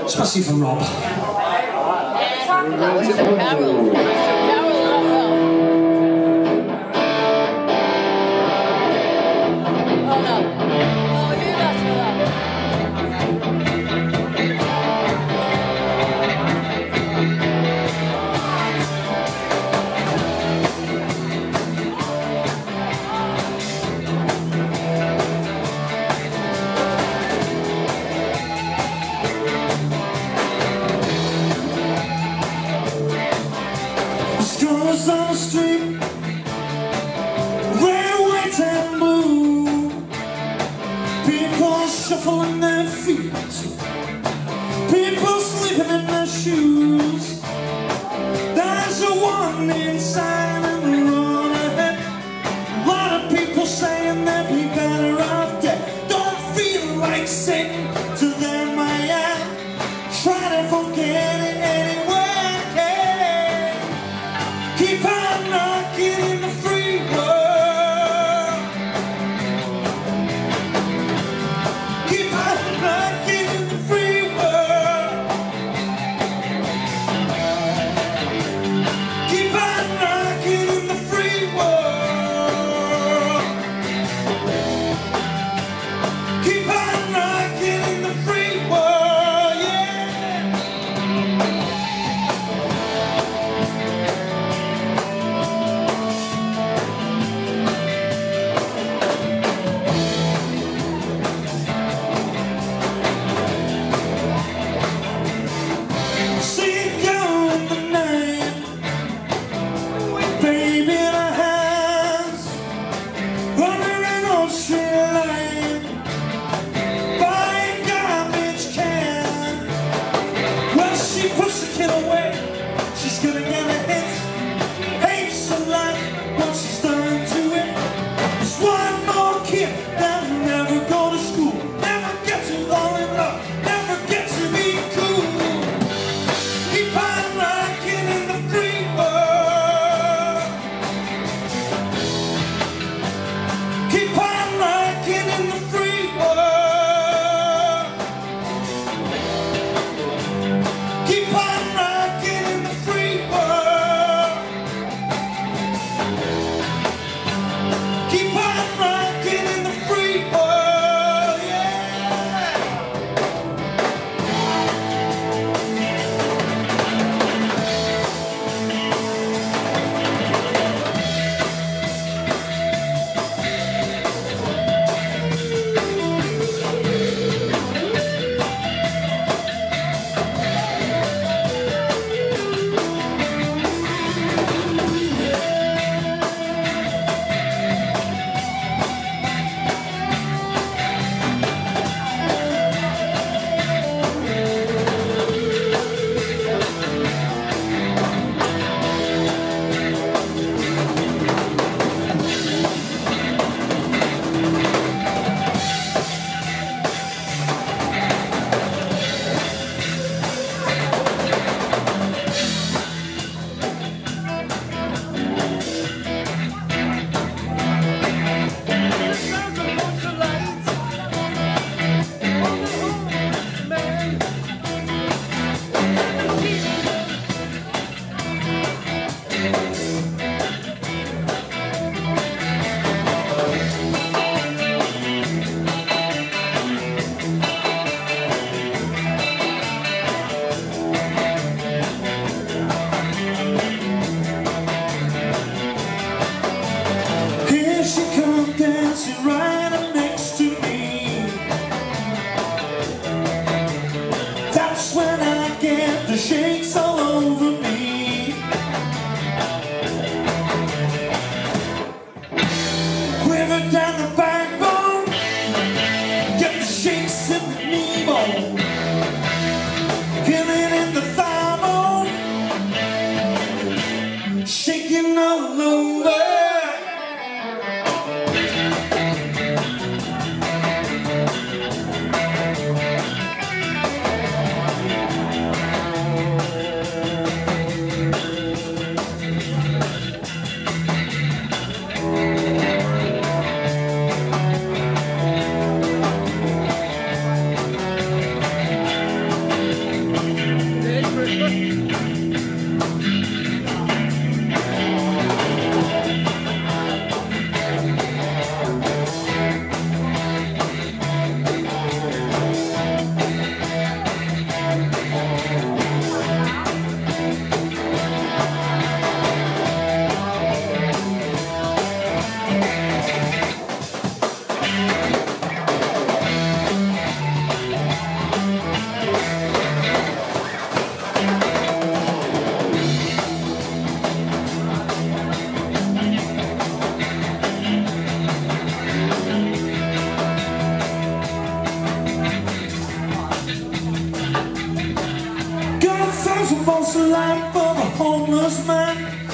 especially for Rob. Scars on the street, red, white and blue. People shuffling their feet, people sleeping in their shoes. There's a warning sign and a road ahead. A lot of people saying they'd be better off dead. Don't feel like Satan to them, I am. Try to forget it anyway. Keep on knocking in the free world. Keep on knocking in the free world. Keep on knocking in the free world. Keep on knocking in the free world, yeah. She's gonna get a hit. Hates a lot what she's done to it. There's one more kid that'll never go to school, never get to fall in love, never get to be cool. Keep on rocking in the free world. Keep on rocking in the free world. Keep on rocking in the free world. Keep on rocking in the free world, yeah. She come dancing right up next to me. That's when I get the shakes all over me. Quiver down the backbone, get the shakes in the knee bone, feeling in the thigh bone, shaking all over. a false life for the homeless man.